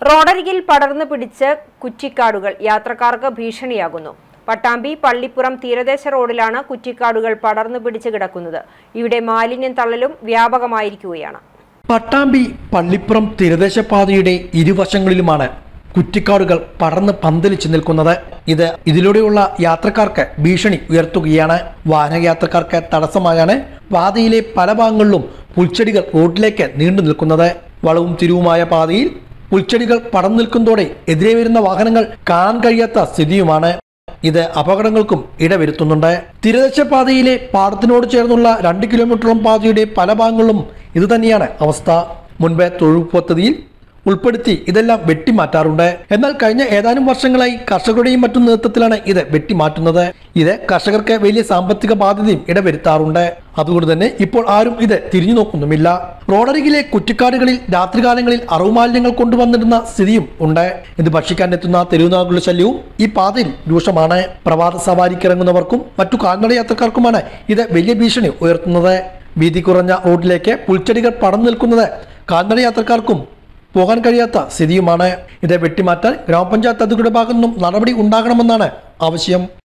റോഡരികിൽ പടർന്നു പിടിച്ച് കുറ്റിക്കാടുകൾ യാത്രക്കാർക്ക് ഭീഷണിയാകുന്നു. പട്ടാമ്പി പള്ളിപ്പുറം തീരദേശ റോഡിലാണ് കുറ്റിക്കാടുകൾ പടർന്നു പിടിച്ച് കിടക്കുന്നത്. ഇവിടെ മാലിന്യം തള്ളലും വ്യാപകമായിരിക്കുകയാണ്. പട്ടാമ്പി പള്ളിപ്പുറം തീരദേശ പാതയുടെ ഇരുവശങ്ങളിലുമാണ് കുറ്റിക്കാടുകൾ പടർന്ന് പന്തലിച്ചു നിൽക്കുന്നത്. ഇതിലൂടെയുള്ള യാത്രക്കാർക്ക് ഭീഷണി ഉയർത്തുകയാണ്. വാഹനയാത്രക്കാർക്ക് തടസ്സമായാണ് പാതയിലെ പല ഭാഗങ്ങളിലും പുൽച്ചെടികൾ റോഡിലേക്ക് നീണ്ടു നിൽക്കുന്നത്. വളവും തിരിവുമായ പാതയിൽ പുൽച്ചെടികൾ പടർന്നു നിൽക്കുന്നതോടെ എതിരെ വരുന്ന വാഹനങ്ങൾ കാണാൻ കഴിയാത്ത സ്ഥിതിയുമാണ്. ഇത് അപകടങ്ങൾക്കും ഇടവരുത്തുന്നുണ്ട്. തീരദേശ പാതയിലെ പാടത്തിനോട് ചേർന്നുള്ള 2 കിലോമീറ്ററോളം പാതയുടെ പല ഭാഗങ്ങളിലും ഇതുതന്നെയാണ് അവസ്ഥ. മുൻപ് തൊഴിലുറപ്പ് പദ്ധതിയിൽ ഉൾപ്പെടുത്തി ഇതെല്ലാം വെട്ടിമാറ്റാറുണ്ട്. എന്നാൽ കഴിഞ്ഞ ഏതാനും വർഷങ്ങളായി കർഷകരുടെയും മറ്റും നേതൃത്വത്തിലാണ് ഇത് വെട്ടിമാറ്റുന്നത്. ഇത് കർഷകർക്ക് വലിയ സാമ്പത്തിക ബാധ്യതയും ഇടവരുത്താറുണ്ട്. അതുകൊണ്ട് തന്നെ ഇപ്പോൾ ആരും ഇത് തിരിഞ്ഞു നോക്കുന്നുമില്ല. റോഡരികിലെ കുറ്റിക്കാടുകളിൽ രാത്രികാലങ്ങളിൽ അറവുമാലിന്യങ്ങൾ കൊണ്ടുവന്നിടുന്ന സ്ഥിതിയും ഉണ്ട്. ഇത് ഭക്ഷിക്കാൻ എത്തുന്ന തെരുവുനായ്ക്കളുടെ ശല്യവും ഈ പാതയിൽ രൂക്ഷമാണ്. പ്രഭാത സവാരിക്കിറങ്ങുന്നവർക്കും മറ്റു കാൽനട യാത്രക്കാർക്കുമാണ് ഇത് വലിയ ഭീഷണി ഉയർത്തുന്നത്. വീതി കുറഞ്ഞ റോഡിലേക്ക് പുൽച്ചെടികൾ പടർന്നു നിൽക്കുന്നത് കാൽനട യാത്രക്കാർക്കും പോകാൻ കഴിയാത്ത സ്ഥിതിയുമാണ്. ഇത് വെട്ടിമാറ്റാൻ ഗ്രാമപഞ്ചായത്ത് അധികൃതരുടെ ഭാഗത്തു നിന്നും നടപടി ഉണ്ടാകണമെന്നാണ് ആവശ്യം.